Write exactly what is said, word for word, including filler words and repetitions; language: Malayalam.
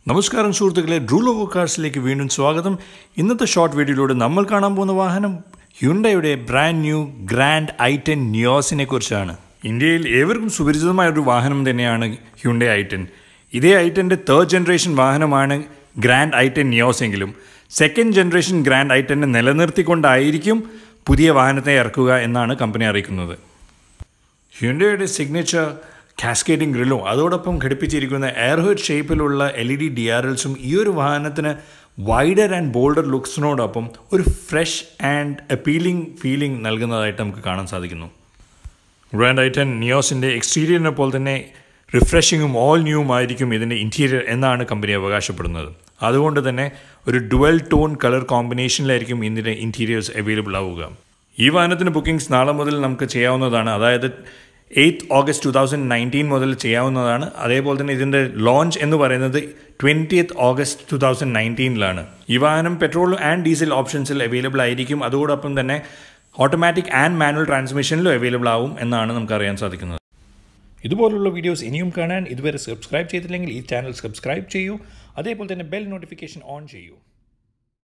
നമസ്കാരം സുഹൃത്തുക്കളെ, ഡ്രൂലോവോ കാർസിലേക്ക് വീണ്ടും സ്വാഗതം. ഇന്നത്തെ ഷോർട്ട് വീഡിയോയിലൂടെ നമ്മൾ കാണാൻ പോകുന്ന വാഹനം ഹ്യുണ്ടായുടെ brand new Grand i ten നിയോസിനെ കുറിച്ചാണ്. ഇന്ത്യയിൽ ഏവർക്കും സുപരിചിതമായ ഒരു വാഹനം തന്നെയാണ് ഹ്യുണ്ടായ് ഐ ടെൻ. ഇതേ ഐ ടെൻ്റെ തേർഡ് ജനറേഷൻ വാഹനമാണ് ഗ്രാൻഡ് ഐ ടെൻ നിയോസ് എങ്കിലും സെക്കൻഡ് ജനറേഷൻ ഗ്രാൻഡ് ഐ ടെന്നെ നിലനിർത്തിക്കൊണ്ടായിരിക്കും പുതിയ വാഹനത്തെ ഇറക്കുക എന്നാണ് കമ്പനി അറിയിക്കുന്നത്. ഹ്യുണ്ടായുടെ സിഗ്നേച്ചർ കാസ്കേഡിംഗ് ഗ്രില്ലും അതോടൊപ്പം ഘടിപ്പിച്ചിരിക്കുന്ന എയർഹെഡ് ഷേപ്പിലുള്ള L E D D R എൽസും ഈ ഒരു വാഹനത്തിന് വൈഡർ ആൻഡ് ബോൾഡർ ലുക്സിനോടൊപ്പം ഒരു ഫ്രഷ് ആൻഡ് അപ്പീലിംഗ് ഫീലിംഗ് നൽകുന്നതായിട്ട് നമുക്ക് കാണാൻ സാധിക്കുന്നു. ഗ്രാൻഡ് ഐ ടെൻ നിയോസിൻ്റെ എക്സ്റ്റീരിയറിനെ പോലെ തന്നെ റിഫ്രഷിങ്ങും ഓൾ ന്യൂവും ആയിരിക്കും ഇതിൻ്റെ ഇൻറ്റീരിയർ എന്നാണ് കമ്പനി അവകാശപ്പെടുന്നത്. അതുകൊണ്ട് തന്നെ ഒരു ഡുവൽ ടോൺ കളർ കോമ്പിനേഷനിലായിരിക്കും ഇതിൻ്റെ ഇൻറ്റീരിയേഴ്സ് അവൈലബിൾ ആവുക. ഈ വാഹനത്തിന് ബുക്കിംഗ്സ് നാളെ മുതൽ നമുക്ക് ചെയ്യാവുന്നതാണ്. അതായത് eighth August two thousand nineteen മുതൽ ചെയ്യാവുന്നതാണ്. അതേപോലെ തന്നെ ഇതിൻ്റെ ലോഞ്ച് എന്ന് പറയുന്നത് ട്വൻറ്റിയത്ത് ഓഗസ്റ്റ് ടു തൗസൻഡ് നയൻറ്റീനിലാണ്. ഈ വാഹനം പെട്രോൾ ആൻഡ് ഡീസൽ ഓപ്ഷൻസിൽ അവൈലബിൾ ആയിരിക്കും. അതോടൊപ്പം തന്നെ ഓട്ടോമാറ്റിക് ആൻഡ് മാനുവൽ ട്രാൻസ്മിഷനിലും അവൈലബിൾ ആവും എന്നാണ് നമുക്ക് അറിയാൻ സാധിക്കുന്നത്. ഇതുപോലുള്ള വീഡിയോസ് ഇനിയും കാണാൻ ഇതുവരെ സബ്സ്ക്രൈബ് ചെയ്തില്ലെങ്കിൽ ഈ ചാനൽ സബ്സ്ക്രൈബ് ചെയ്യൂ. അതേപോലെ തന്നെ ബെൽ നോട്ടിഫിക്കേഷൻ ഓൺ ചെയ്യൂ.